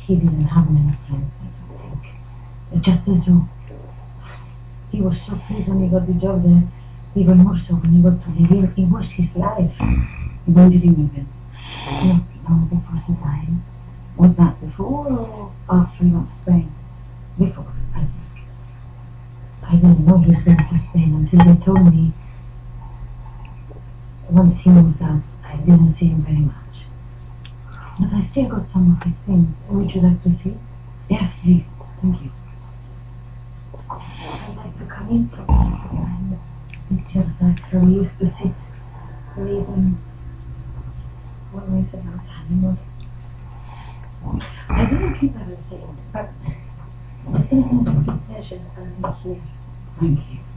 he didn't have many friends, I don't think. Just as you. He was so pleased when he got the job there, even more so when he got to live in. It was his life. When did he move in? Not long before he died. Was that before or after he got to Spain? Before, I think. I didn't know he'd been to Spain until they told me. Once he moved out, I didn't see him very much. But I still got some of his things. Would you like to see? Yes, please. Thank you. I'd like to come in from time to time. Pictures where we used to sit, reading, always about animals. I didn't keep everything, but the things I took pleasure are in here. Thank you.